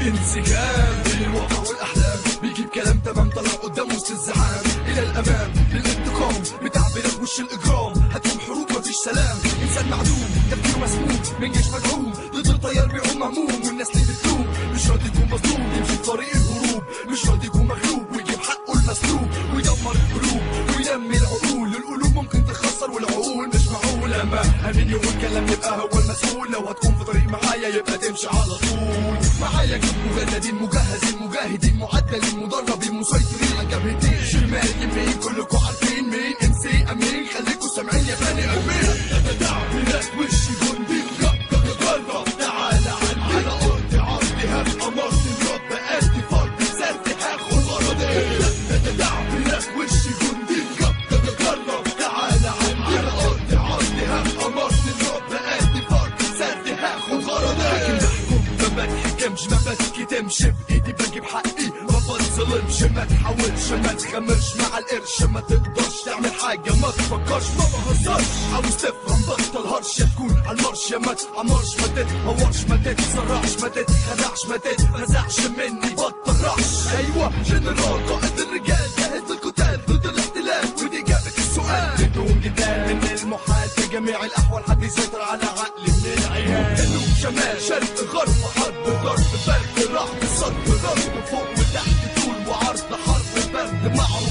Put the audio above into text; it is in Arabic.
انسجام بين الواقع والاحلام، بيجيب كلام تمام طلع قدام وسط الزحام. الى الامام للانتقام بتاع بلاد وش الاجرام، هتقوم حروب مفيش سلام. انسان معدوم تفكيره مسموم من جيش مدعوم ضد الطيار بيعوم مهموم، والناس اللي بتلوم مش راضي يكون مظلوم، يمشي في طريق الهروب مش راضي يكون مغلوب، ويجيب حقه المسلوب ويدمر القلوب وينمي العقول. القلوب ممكن تخسر والعقول مش معقوله، ما امين يقول كلام يبقى هو المسؤول. لو هتكون في طريق معايا يبقى تمشي على طول معايا. جيب مجندين مجهزين مجاهدين معدلين مدربين مسيطرين على جبهتين، شمال يمين كلكوا عارفين مين ام سي امين. خليكوا سامعين يا بني امين. هناك وشي جندي جرب تعالى عندي على ارضي عرضي هبقى مرضي الرب ادي فرد سد هاخد غرضي. هناك وشي جندي جرب تعالى عندي على ارضي عرضي هبقى مرضي الرب ادي فرد سد هاخد غرضي. لكن بحكم ما بتحكمش ما بتكتمش بايدي بجيب حقي ما بتظلمش. ما تحاولش ما تخمرش مع القرش، ما تقدرش تعمل حاجه ما تفكرش ما بهزرش. عاوز تفهم بطل هرش يا تكون على المرش يا ما تعمرش ما تتهورش ما تتسرعش ما تتخدعش ما تتفزعش مني بطل رعش. ايوه جنرال قائد الرجال جاهز للقتال ضد الاحتلال، ودي اجابه السؤال بدون جدال. من المحال في جميع الاحوال حد يسيطر على عقلي من العيال. جنوب شمال شرق غرب حرب ضرب برد رعد صد رد فوق وتحت طول وعرض حرب برد معروف